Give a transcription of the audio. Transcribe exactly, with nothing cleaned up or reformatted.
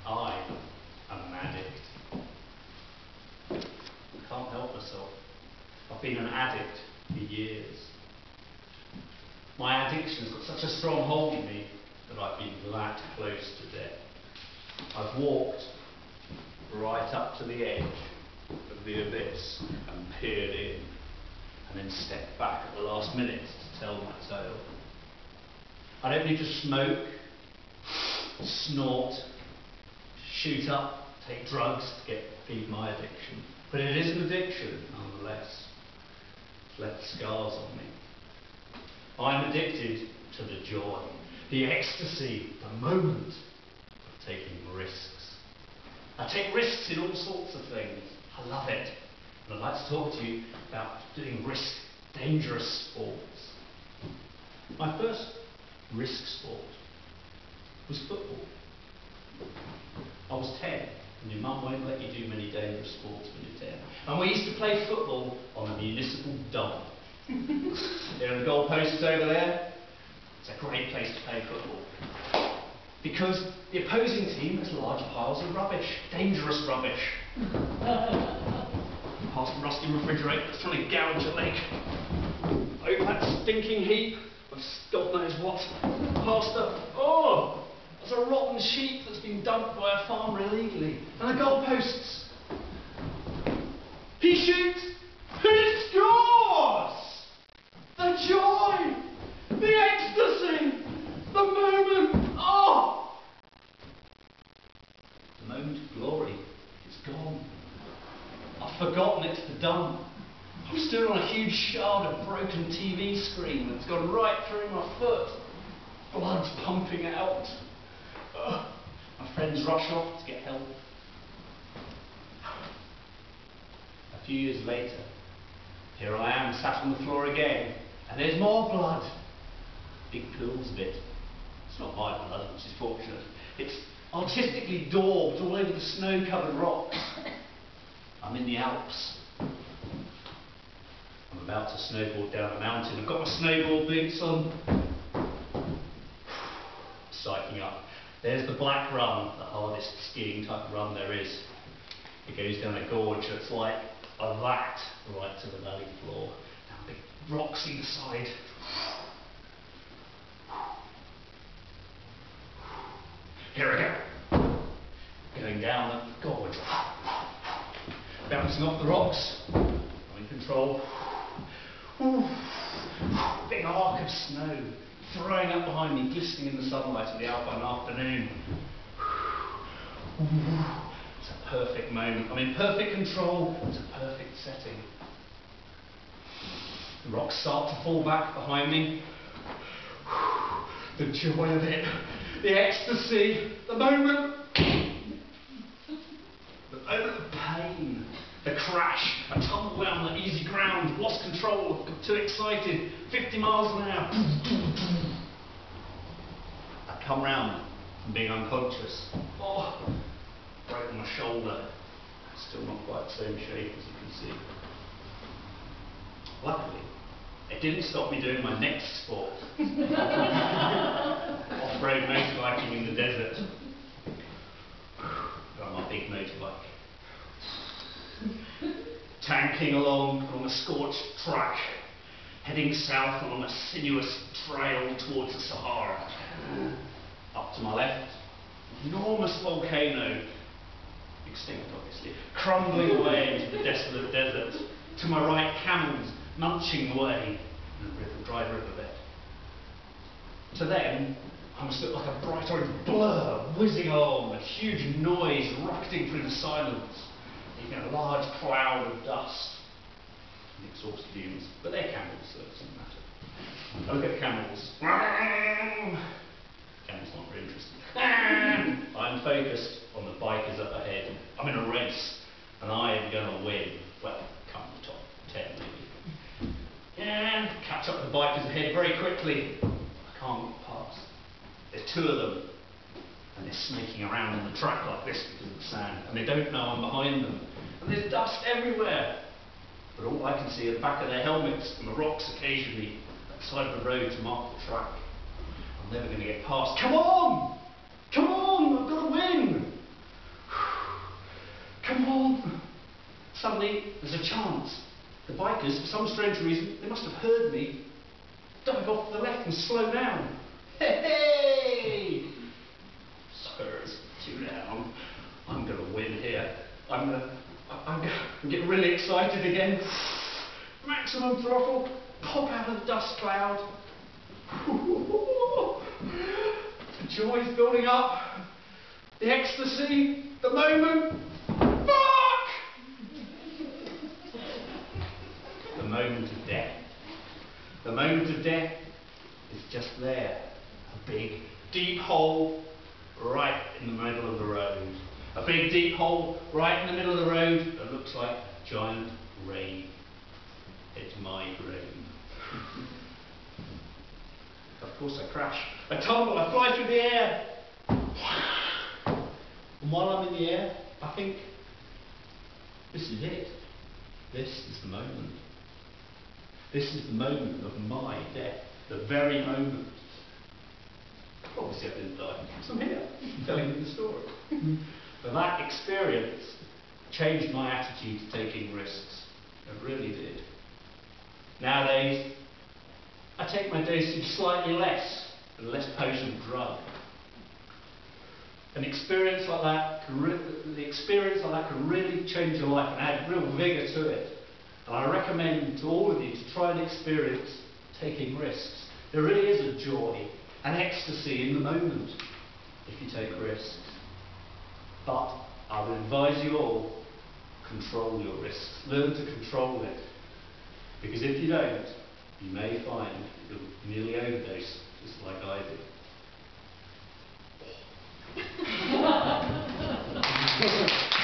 I am an addict. I can't help myself. I've been an addict for years. My addiction has got such a strong hold in me that I've been that close to death. I've walked right up to the edge of the abyss and peered in, and then stepped back at the last minute to tell my tale. I don't need to smoke, snort, shoot up, take drugs to get feed my addiction. But it is an addiction, nonetheless. It's left scars on me. I'm addicted to the joy, the ecstasy, the moment of taking risks. I take risks in all sorts of things. I love it. And I'd like to talk to you about doing risk, dangerous sports. My first risk sport was football. I was ten, and your mum won't let you do many dangerous sports when you're ten. And we used to play football on the municipal dump. There are the goalposts over there. It's a great place to play football. Because the opposing team has large piles of rubbish, dangerous rubbish. Past the rusty refrigerator that's trying to gouge a leg. Over that stinking heap of God knows what. Past the, oh, there's a rotten sheep that's been dumped by a farmer illegally. And the goalposts. He shoots. He scores! The joy! The ecstasy! The moment! Oh! The moment of glory is gone. I've forgotten it's the dump. I'm stood on a huge shard of broken T V screen that's gone right through my foot. Blood's pumping out. Ugh. My friends rush off to get help. A few years later, here I am sat on the floor again, and there's more blood. Big pools of it. It's not my blood, which is fortunate. It's artistically daubed all over the snow-covered rocks. I'm in the Alps. I'm about to snowboard down a mountain. I've got my snowboard boots on. Psyching up. There's the black run, the hardest skiing type of run there is. It goes down a gorge that's like a vat right to the valley floor. Down big rocks either side. Here I go. Going down the gorge. Bouncing off the rocks. I'm in control. Ooh. Big arc of snow throwing up behind me, glistening in the sunlight of the Alpine afternoon. Ooh. It's a perfect moment. I'm in perfect control. It's a perfect setting. The rocks start to fall back behind me. The joy of it. The ecstasy. The moment. The moment of pain. The crash. I tumble down the easy ground. Lost control. Got too excited. fifty miles an hour. I come round from being unconscious. Oh. Right on my shoulder. Still not quite the same shape as you can see. Luckily, it didn't stop me doing my next sport. Off-road motorbiking in the desert. On my big motorbike. Tanking along on a scorched track, heading south along a sinuous trail towards the Sahara. Up to my left, enormous volcano. Extinct, obviously, crumbling away into the desolate desert. To my right, camels munching away in a river, dry riverbed. To them, I must look like a bright orange blur whizzing along, a huge noise rocketing through the silence, leaving a large cloud of dust and exhaust fumes. But they're camels, so it doesn't matter. I look at camels. Camels aren't very interesting. I'm focused on the bikers up ahead. I'm in a race, and I am going to win. Well, come the top ten maybe. Yeah, catch up with the bikers ahead very quickly. I can't get past. There's two of them, and they're snaking around on the track like this because of the sand, and they don't know I'm behind them. And there's dust everywhere. But all I can see are the back of their helmets and the rocks occasionally at the side of the road to mark the track. I'm never going to get past. Come on! Come on! I've got to win! Suddenly, there's a chance. The bikers, for some strange reason, they must have heard me dive off to the left and slow down. Hey, hey! Suckers, two down. I'm going to win here. I'm going to I'm going to get really excited again. Maximum throttle, pop out of the dust cloud. The joy's building up. The ecstasy, the moment. Fuck! The moment of death. The moment of death is just there. A big, deep hole right in the middle of the road. A big, deep hole right in the middle of the road that looks like a giant grave. It's my grave. Of course I crash. I tumble, I fly through the air. And while I'm in the air, I think, this is it. This is the moment. This is the moment of my death. The very moment. Obviously I didn't die, because I'm here, telling you the story. But that experience changed my attitude to taking risks. It really did. Nowadays, I take my dosage slightly less, and less potent drug. An experience like that, can re the experience like that can really change your life and add real vigour to it. And I recommend to all of you to try and experience taking risks. There really is a joy, an ecstasy in the moment if you take risks. But I would advise you all, control your risks. Learn to control it. Because if you don't, you may find you'll nearly overdose, just like I did.